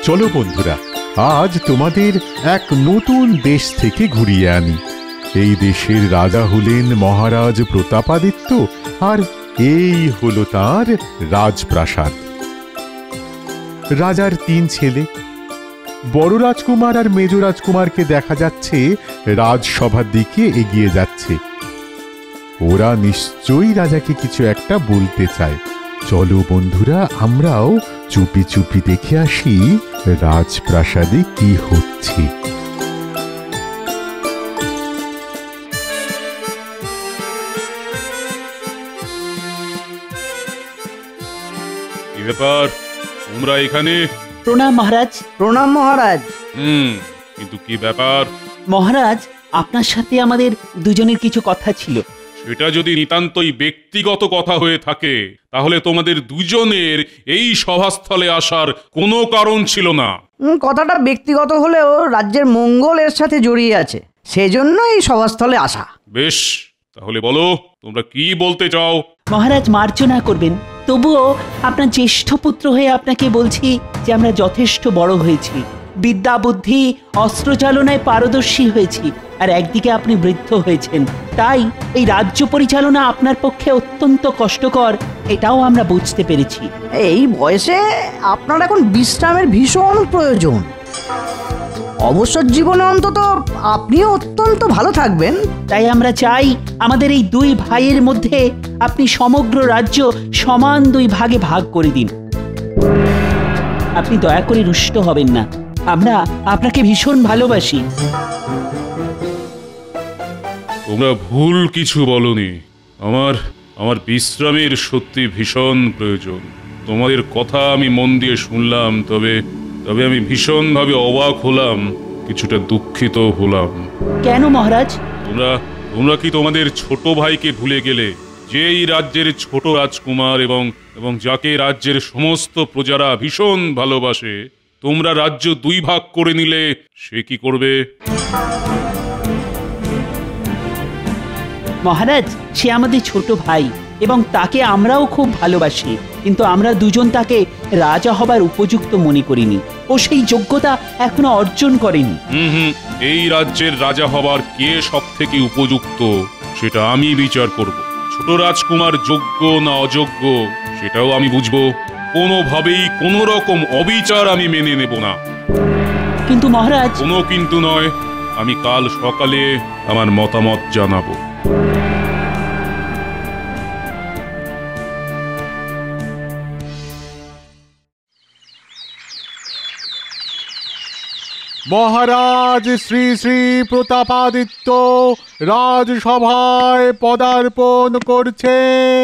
চলো বন্ধুরা, আজ তোমাদের এক নতুন দেশ থেকে ঘুরিয়ে আনি। এই দেশের রাজা হলেন মহারাজ প্রতাপাদিত্য, আর এই হলো তার রাজপ্রাসাদ। রাজার 3 ছেলে, বড় রাজকুমার আর মেজ রাজকুমারকে দেখা যাচ্ছে রাজসভার দিকে এগিয়ে যাচ্ছে। ওরা নিশ্চয়ই রাজাকে কিছু একটা বলতে চায়। চলো বন্ধুরা, আমরাও চুপি চুপি দেখে আসি রাজপ্রাসাদে কি হচ্ছে। কি ব্যাপার, তোমরা এখানে? প্রণাম মহারাজ। প্রণাম মহারাজ। কিন্তু কি ব্যাপার? মহারাজ, আপনার সাথে আমাদের দুজনের কিছু কথা ছিল। সেটা যদি নিতান্তই ব্যক্তিগত কথা হয়ে থাকে, তাহলে তোমাদের দুজনের এই সভাস্থলে আসার কোনো কারণ ছিল না। কথাটা ব্যক্তিগত হলেও রাজ্যের মঙ্গল এর সাথে জড়িয়ে আছে, সেজন্য এই সভাস্থলে আসা। বেশ, তাহলে বলো তোমরা কি বলতে চাও। মহারাজ মার্জনা করবেন, তবুও আপনার জ্যেষ্ঠ পুত্র হয়ে আপনাকে বলছি যে আমরা যথেষ্ট বড় হয়েছি, বিদ্যা বুদ্ধি অস্ত্র চালনায় পারদর্শী হয়েছি, আর একদিকে আপনি বৃদ্ধ হয়েছেন। তাই এই রাজ্য পরিচালনা আপনার পক্ষে অত্যন্ত কষ্টকর, এটাও আমরা বুঝতে পেরেছি। এই বয়সে আপনার এখন বিশ্রামের ভীষণ প্রয়োজন। অবসর জীবনে অন্তত আপনিও অত্যন্ত ভালো থাকবেন। তাই আমরা চাই আমাদের এই 2 ভাইয়ের মধ্যে আপনি সমগ্র রাজ্য সমান 2 ভাগে ভাগ করে দিন। আপনি দয়া করে রুষ্ট হবেন না, আমরা আপনাকে ভীষণ ভালোবাসি। তোমরা ভুল কিছু বলনি। আমার বিশ্রামের সত্যি ভীষণ প্রয়োজন। তোমাদের কথা আমি মন দিয়ে শুনলাম, তবে আমি ভীষণভাবে অবাক হলাম, কিছুটা দুঃখিত হলাম। কেন মহারাজ? তোমরা কি তোমাদের ছোট ভাইকে ভুলে গেলে, যে এই রাজ্যের ছোট রাজকুমার এবং যাকে রাজ্যের সমস্ত প্রজারা ভীষণ ভালোবাসে? তোমরা রাজ্য 2 ভাগ করে নিলে সে কি করবে? মহারাজ, সে আমাদের ছোট ভাই এবং তাকে আমরাও খুব ভালোবাসি, কিন্তু আমরা দুজন তাকে রাজা হবার উপযুক্ত মনে করিনি। ও সেই যোগ্যতা এখনো অর্জন করেনি। এই রাজ্যের রাজা হবার কে সবথেকে উপযুক্ত সেটা আমি বিচার করব। ছোট রাজকুমার যোগ্য না অযোগ্য সেটাও আমি বুঝবো। কোনোভাবেই কোনো রকম অবিচার আমি মেনে নেব না। কিন্তু মহারাজ। কোনো কিন্তু নয়, আমি কাল সকালে আমার মতামত জানাবো। মহারাজ শ্রী শ্রী প্রতাপাদিত্য রাজসভায় পদার্পণ করছে।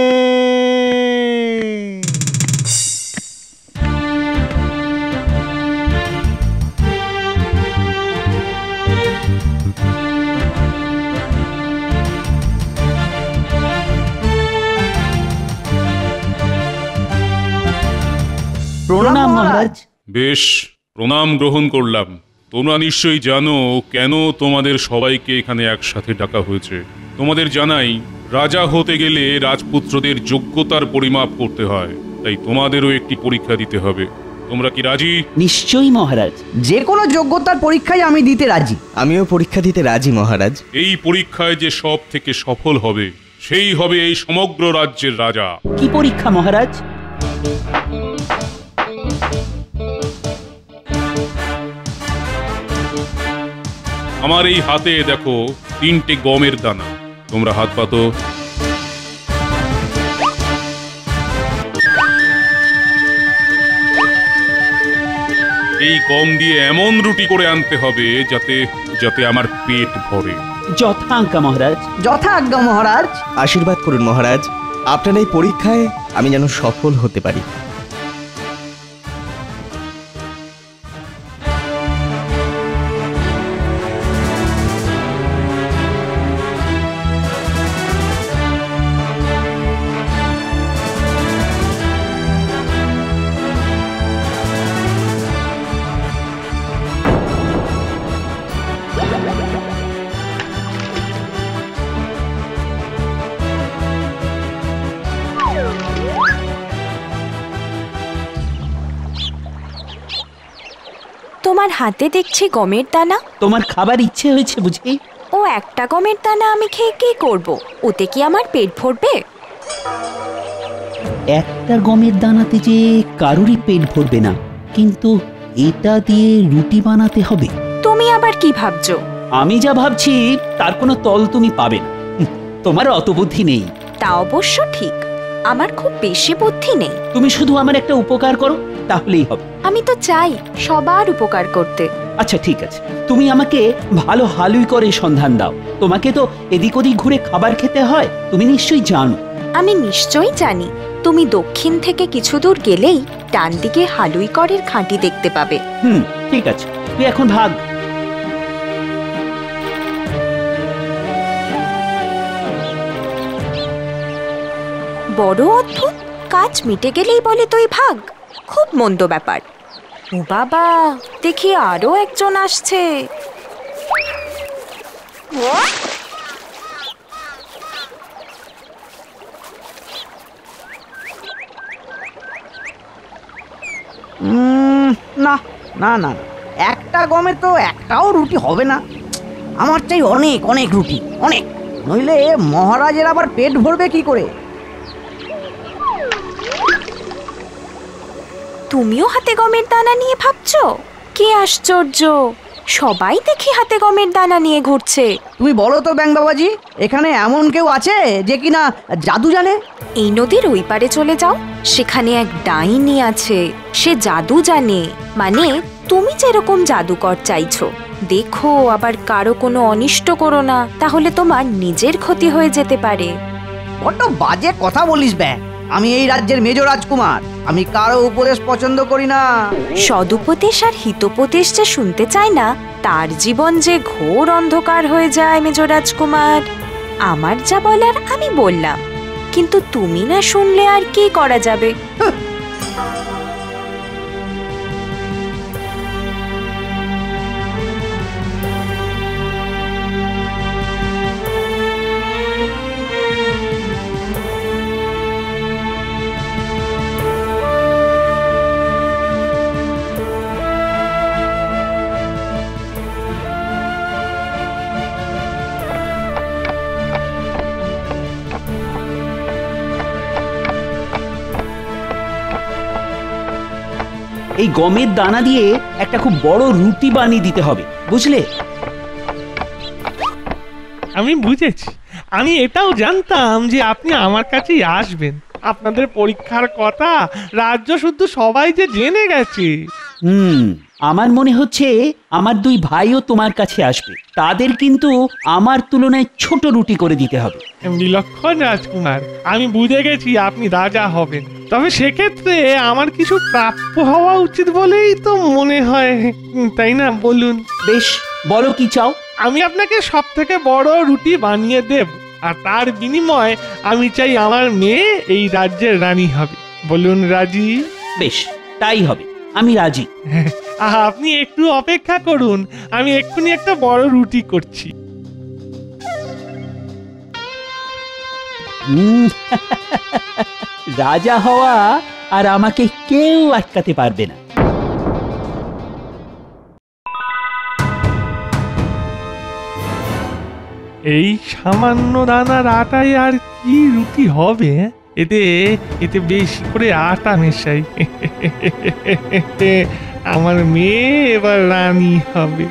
প্রণাম মহারাজ। বেশ, প্রণাম গ্রহণ করলাম। তোমরা নিশ্চয়ই জানো কেন তোমাদের সবাইকে এখানে একসাথে ডাকা হয়েছে। তোমাদের জানাই, রাজা হতে গেলে রাজপুত্রদের যোগ্যতার পরিমাপ করতে হয়, তাই তোমাদেরও একটি পরীক্ষা দিতে হবে। তোমরা কি রাজি? নিশ্চয়ই মহারাজ। যে কোনো যোগ্যতার পরীক্ষায় আমি দিতে রাজি। আমিও পরীক্ষা দিতে রাজি মহারাজ। এই পরীক্ষায় যে সব থেকে সফল হবে সেই হবে এই সমগ্র রাজ্যের রাজা। কি পরীক্ষা মহারাজ? আমার এই হাতে দেখো 3টে গমের দানা। তোমরা হাত পাতো। এই গম দিয়ে এমন রুটি করে আনতে হবে যাতে আমার পেট ভরে। যথাজ্ঞা মহারাজ। যথাজ্ঞা মহারাজ। আশীর্বাদ করুন মহারাজ, আপনার এই পরীক্ষায় আমি যেন সফল হতে পারি। তোমার হাতে দেখছি গমের দানা। তোমার খাবার ইচ্ছে হয়েছে বুঝি? ও একটা গমের দানা আমি খেয়ে কি করব? ওতে কি আমার পেট ভরবে? একটা গমের দানাতে যে কারোরই পেট ভরবে না, কিন্তু এটা দিয়ে রুটি বানাতে হবে। তুমি আবার কি ভাবছো? আমি যা ভাবছি তার কোনো তল তুমি পাবে না। তোমার অত বুদ্ধি নেই। তা অবশ্য ঠিক, আমার খুব বেশি বুদ্ধি নেই। তুমি শুধু আমার একটা উপকার করো, তাহলেই হবে। আমি তো চাই সবার উপকার করতে। আচ্ছা ঠিক আছে, তুমি আমাকে ভালো হালুই করে সন্ধান দাও। তোমাকে তো এদিক ওদিক ঘুরে খাবার খেতে হয়, তুমি নিশ্চয়ই জানো। আমি নিশ্চয়ই জানি। তুমি দক্ষিণ থেকে কিছু দূর গেলেই ডান দিকে হালুই করের খাঁটি দেখতে পাবে। ঠিক আছে, তুই এখন ভাগ। বড় অদ্ভুত, কাজ মিটে গেলেই বলে তুই ভাগ। খুব মন্দ ব্যাপার। ও বাবা, দেখি আরো একজন আসছে। না না না, একটা গমে তো একটাও রুটি হবে না। আমার চাই অনেক অনেক রুটি, অনেক, নইলে মহারাজের আবার পেট ভরবে কি করে? তুমিও হাতে গমের দানা নিয়ে ভাবছো? কি আশ্চর্য, সবাই দেখি হাতে গমের দানা নিয়ে ঘুরছে। তুমি বলো তো ব্যাং বাবাজি, এখানে এমন কেউ আছে যে কিনা জাদু জানে? এই নদীর ওই পারে চলে যাও, সেখানে এক ডাইনি আছে, সে জাদু জানে। মানে তুমি যেরকম জাদুকর চাইছো। দেখো আবার কারো কোনো অনিষ্ট করো না, তাহলে তোমার নিজের ক্ষতি হয়ে যেতে পারে। বড্ড বাজে কথা বলিস ব্যাং। আমি এই রাজ্যের মেজ রাজকুমার, আমি কারো উপদেশ পছন্দ করি না। সদুপদেশ আর হিতোপদেশ যে শুনতে চায় না, তার জীবন যে ঘোর অন্ধকার হয়ে যায় মেজ রাজকুমার। আমার যা বলার আমি বললাম, কিন্তু তুমি না শুনলে আর কি করা যাবে? এই গমের দানা দিয়ে একটা খুব বড় রুটি বানিয়ে দিতে হবে, বুঝলে? আমি বুঝেছি। আমি এটাও জানতাম যে আপনি আমার কাছেই আসবেন। আপনাদের পরীক্ষার কথা রাজ্য শুদ্ধ সবাই যে জেনে গেছে। আমার মনে হচ্ছে আমার দুই ভাইও তোমার কাছে আসবে। তাদের কিন্তু আমার তুলনায় ছোট রুটি করে দিতে হবে। বিলক্ষণ রাজকুমার, আমি বুঝে গেছি আপনি রাজা হবেন। তবে সেক্ষেত্রে আমার কিছু প্রাপ্য হওয়া উচিত বলেই তো মনে হয়, তাই না? বলুন। বেশ, বলো কি চাও। আমি আপনাকে সব থেকে বড় রুটি বানিয়ে দেব, আর তার বিনিময়ে আমি চাই আমার মেয়ে এই রাজ্যের রানী হবে। বলুন রাজি? বেশ, তাই হবে, আমি রাজি। আপনি একটু অপেক্ষা করুন, আমি এক্ষুনি একটা বড় রুটি করছি। রাজা হওয়া আর আমাকে কেউ আটকাতে পারবে না। এই সামান্য দানার আটায় আর কি রুটি হবে? এতে এতে বেশি করে আটা মেশাই। আমার মেয়ে এবার রানী হবে।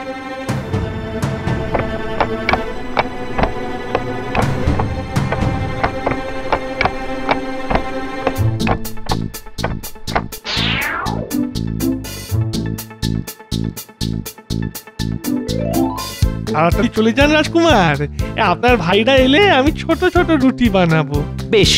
তাড়াতাড়ি চলে যান রাজকুমার, আপনার ভাইরা এলে আমি ছোট ছোট রুটি বানাবো। বেশ।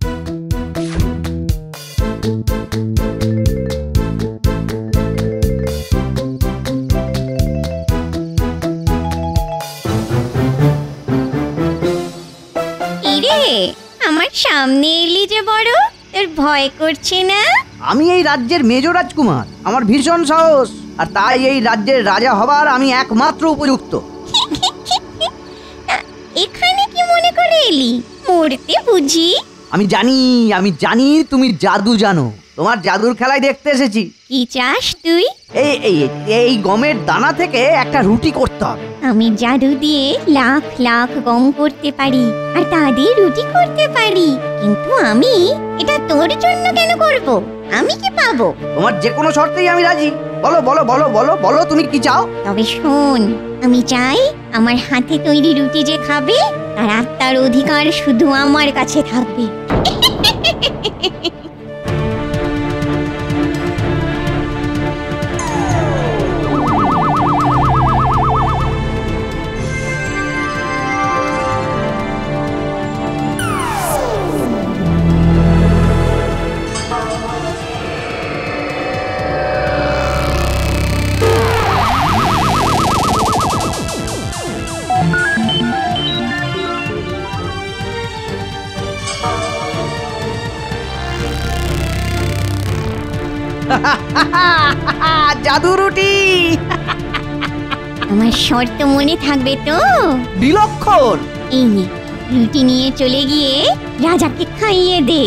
ইরে, আমার সামনে এলি যে বড়, তোর ভয় করছে না? আমি এই রাজ্যের মেজ রাজকুমার, আমার ভীষণ সাহস, আর তাই এই রাজ্যের রাজা হবার আমি একমাত্র উপযুক্ত। এখানে কি মনে করে এলি? মরতে বুঝি? আমি জানি তুমি জাদু জানো, তোমার জাদুর খেলায় দেখতে এসেছি। কি চাস তুই? এই এই এই গমের দানা থেকে একটা রুটি করতে হবে। আমি জাদু দিয়ে লাখ লাখ গম করতে পারি আর তা দিয়ে রুটি করতে পারি, কিন্তু আমি এটা তোর জন্য কেন করব? আমি কি পাবো? তোমার যে কোনো শর্তেই আমি রাজি। বলো বলো বলো বলো বলো তুমি কি চাও? তবে শোন, আমি চাই আমার হাতে তৈরি রুটি যে খাবে তার আত্মার অধিকার শুধু আমার কাছে থাকবে। জাদু রুটি। আমার শর্ত মনে থাকবে তো? বিলক্ষণ। এই নে, রুটি নিয়ে চলে গিয়ে রাজাকে খাইয়ে দে।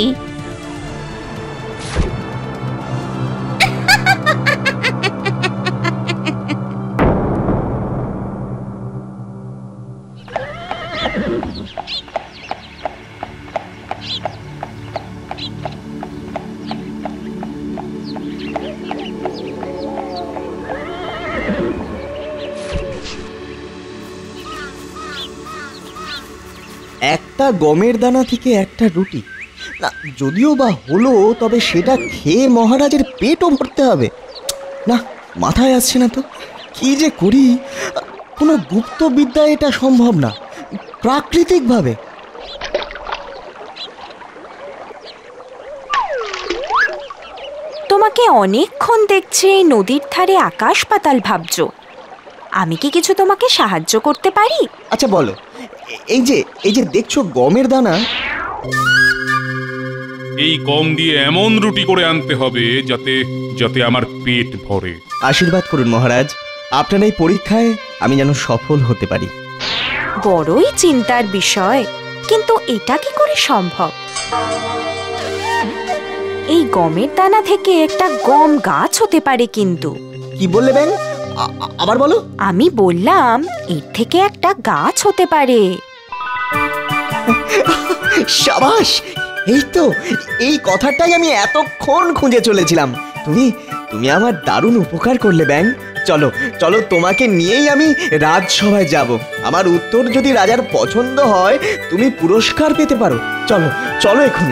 একটা গমের দানা থেকে একটা রুটি, না যদিও বা হলো, তবে সেটা খেয়ে মহারাজের পেটও ভরতে হবে না। মাথায় আসছে না তো কি যে করি। কোনো গুপ্ত বিদ্যায় এটা সম্ভব না, প্রাকৃতিকভাবে। তোমাকে অনেকক্ষণ দেখছি এই নদীর ধারে আকাশ পাতাল ভাবছো। আমি কি কিছু তোমাকে সাহায্য করতে পারি? আচ্ছা বলো, এই যে দেখছো গমের দানা, এই গম দিয়ে এমন রুটি করে আনতে হবে যাতে যাতে আমার পেট ভরে। আশীর্বাদ করুন মহারাজ, আপনার এই পরীক্ষায় আমি যেন সফল হতে পারি। বড়ই চিন্তার বিষয়, কিন্তু এটা কি করে সম্ভব? এই গমের দানা থেকে একটা গম গাছ হতে পারে, কিন্তু কি বললে ব্যাং? আবার বলো। আমি বললাম এর থেকে একটা গাছ হতে পারে। সাবাস, এই তো, এই কথাটাই আমি এতক্ষণ খুঁজে চলেছিলাম। তুমি আমার দারুণ উপকার করলে ব্যাং। চলো চলো, তোমাকে নিয়েই আমি রাজসভায় যাব। আমার উত্তর যদি রাজার পছন্দ হয় তুমি পুরস্কার পেতে পারো। চলো চলো এখনই।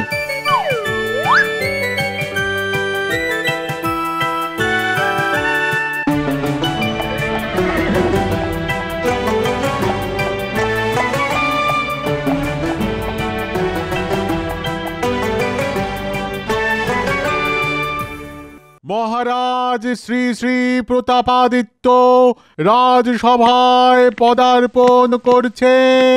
মহারাজ শ্রী শ্রী প্রতাপাদিত্য রাজসভায় পদার্পণ করছে।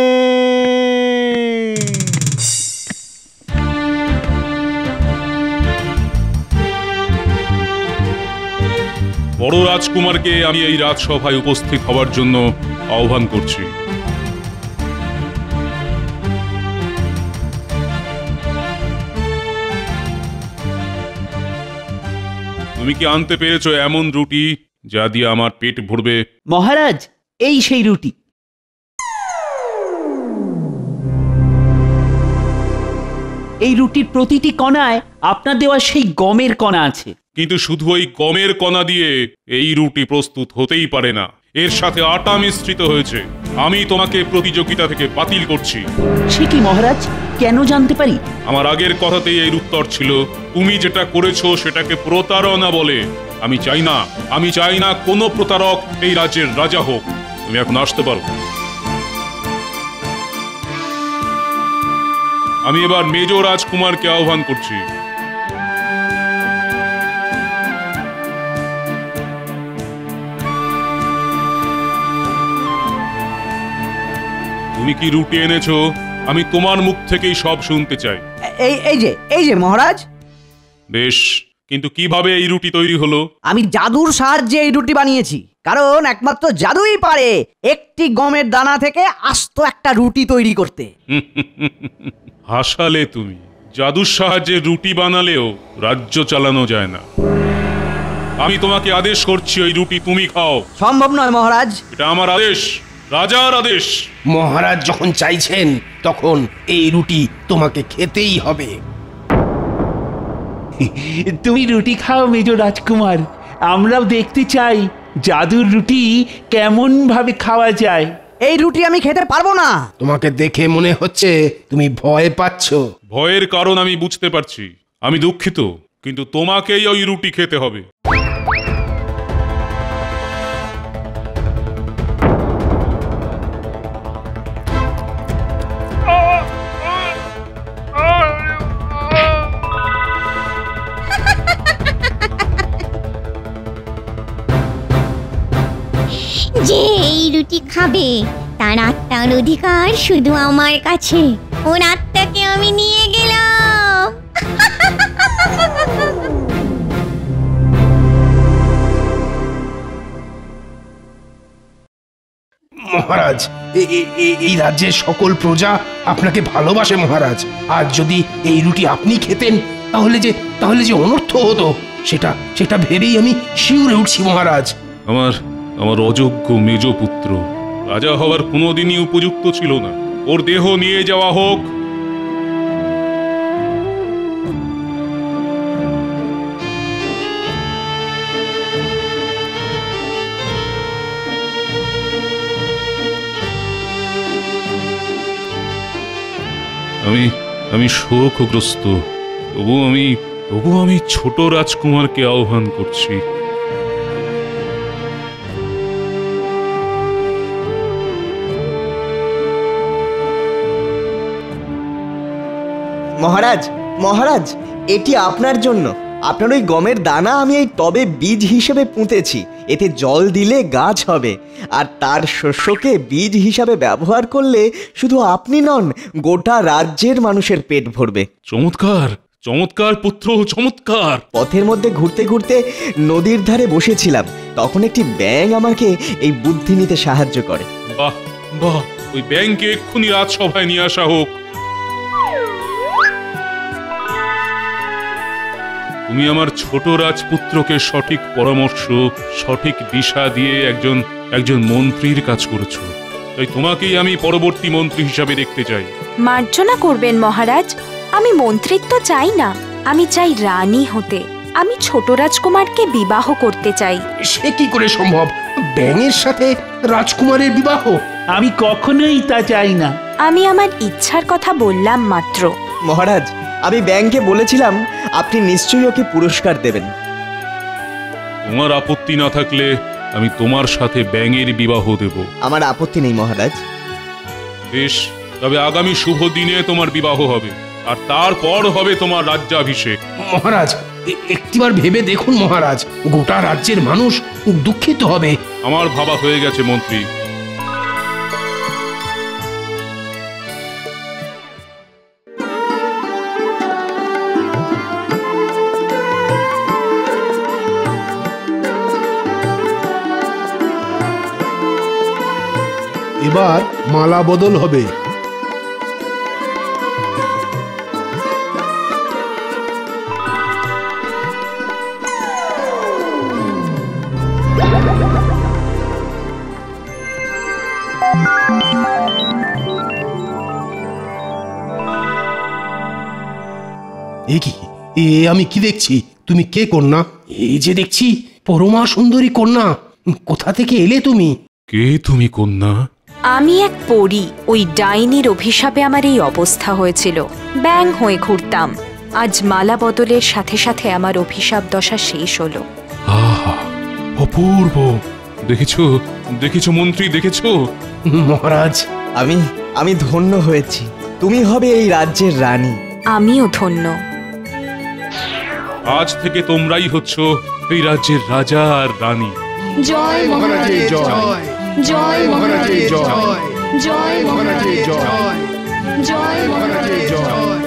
বড় রাজকুমারকে আমি এই রাজসভায় উপস্থিত হওয়ার জন্য আহ্বান করছি। তুমি কি আনতে পেরেছো এমন রুটি যা দিয়ে আমার পেট ভরবে? মহারাজ, এই সেই রুটি। এই রুটির প্রতিটি কণায় আপনার দেওয়া সেই গমের কণা আছে। কিন্তু শুধু ওই গমের কণা দিয়ে এই রুটি প্রস্তুত হতেই পারে না, এর সাথে আটা মিশ্রিত হয়েছে। আমি তোমাকে প্রতিযোগিতা থেকে বাতিল করছি। সে কি মহারাজ, কেন জানতে পারি? আমার আগের কথাতেই এর উত্তর ছিল। তুমি যেটা করেছো সেটাকে প্রতারণা বলে। আমি চাই না কোনো প্রতারক এই রাজ্যের রাজা হোক। তুমি এখন আসতে পারো। আমি এবার মেজ রাজকুমারকে আহ্বান করছি। তুমি কি রুটি এনেছো? আমি তোমার মুখ থেকেই সব শুনতে চাই। এই যে মহারাজ। বেশ, কিন্তু কিভাবে এই রুটি তৈরি হলো? আমি জাদুর সাহায্যে এই রুটি বানিয়েছি, কারণ একমাত্র জাদুই পারে একটি গমের দানা থেকে আস্ত একটা রুটি তৈরি করতে। হাসালে তুমি। জাদুর সাহায্যে রুটি বানালেও রাজ্য চালানো যায় না। আমি তোমাকে আদেশ করছি ওই রুটি তুমি খাও। সম্ভব নয় মহারাজ। এটা আমার আদেশ, রাজার আদেশ। মহারাজ যখন চাইছেন তখন এই রুটি তোমাকে খেতেই হবে। তুমি রুটি খাও মেজ রাজকুমার, আমরাও দেখতে চাই জাদুর রুটি কেমন ভাবে খাওয়া যায়। এই রুটি আমি খেতে পারবো না। তোমাকে দেখে মনে হচ্ছে তুমি ভয় পাচ্ছ। ভয়ের কারণ আমি বুঝতে পারছি। আমি দুঃখিত, কিন্তু তোমাকেই ওই রুটি খেতে হবে। যে এই রুটি খাবে তার আত্মার অধিকার শুধু আমার কাছে। ওর আত্মাকে আমি নিয়ে গেলাম। মহারাজ, এই রাজ্যের সকল প্রজা আপনাকে ভালোবাসে মহারাজ। আর যদি এই রুটি আপনি খেতেন তাহলে যে অনর্থ হতো সেটা ভেবেই আমি শিউরে উঠছি মহারাজ। আমার অযোগ্য মেজ পুত্র রাজা হওয়ার কোনোদিনই উপযুক্ত ছিল না। ওর দেহ নিয়ে যাওয়া হোক। আমি শোকগ্রস্ত, তবু আমি ছোট রাজকুমারকে আহ্বান করছি। মহারাজ, মহারাজ, এটি আপনার জন্য। আপনার ওই গমের দানা আমি এই টবে বীজ হিসেবে পুঁতেছি। এতে জল দিলে গাছ হবে, আর তার শস্যকে বীজ হিসাবে ব্যবহার করলে শুধু আপনি নন, গোটা রাজ্যের মানুষের পেট ভরবে। চমৎকার, চমৎকার পুত্র, চমৎকার। পথের মধ্যে ঘুরতে ঘুরতে নদীর ধারে বসেছিলাম, তখন একটি ব্যাঙ আমাকে এই বুদ্ধি নিতে সাহায্য করে। বাহ বাহ, ওই ব্যাঙকে এক্ষুনি রাজসভায় নিয়ে আসা হোক। তুমি আমার ছোট রাজপুত্রকে সঠিক পরামর্শ, সঠিক দিশা দিয়ে একজন মন্ত্রীর কাজ করেছো, তাই তোমাকেই আমি পরবর্তী মন্ত্রী হিসাবে দেখতে চাই। মার্জনা করবেন মহারাজ, আমি মন্ত্রিত্ব চাই না, আমি চাই রানী হতে। আমি ছোট রাজকুমারকে বিবাহ করতে চাই। সে কি করে সম্ভব? ব্যাঙের সাথে রাজকুমারের বিবাহ? আমি কখনোই তা চাই না। আমি আমার ইচ্ছার কথা বললাম মাত্র। মহারাজ, আমি ব্যাঙকে বলেছিলাম আপনি নিশ্চয়ই ওকে পুরস্কার দেবেন। তোমার আপত্তি না থাকলে আমি তোমার সাথে ব্যাঙের বিবাহ দেব। আমার আপত্তি নেই মহারাজ। বেশ, তবে আগামী শুভ দিনে তোমার বিবাহ হবে, আর তারপর হবে তোমার রাজ্যাভিষেক। মহারাজ, একটিবার ভেবে দেখুন মহারাজ, গোটা রাজ্যের মানুষ দুঃখিত হবে। আমার ভাবা হয়ে গেছে মন্ত্রী। এবার মালা বদল হবে। আমি কি দেখছি? তুমি কে কন্যা? এই যে দেখছি পরমা সুন্দরী কন্যা। কোথা থেকে এলে তুমি? কে তুমি কন্যা? আমি এক পরী। ওই ডাইনির অভিশাপে আমার এই অবস্থা হয়েছিল। ব্যাঙ হয়ে ঘুরতাম। আজ মালা বদলের সাথে সাথে আমার অভিশাপ দশা শেষ হলো। আহা, অপূর্ব। দেখেছো মন্ত্রী, দেখেছো? মহারাজ, আমি ধন্য হয়েছি। তুমি হবে এই রাজ্যের রানী। আমিও ধন্য। আজ থেকে তোমরাই হচ্ছ এই রাজ্যের রাজা আর রানী। জয় মহারাজের জয়, জয় মহারাজের জয়, জয় মহারাজের জয়, জয় মহারাজের জয়।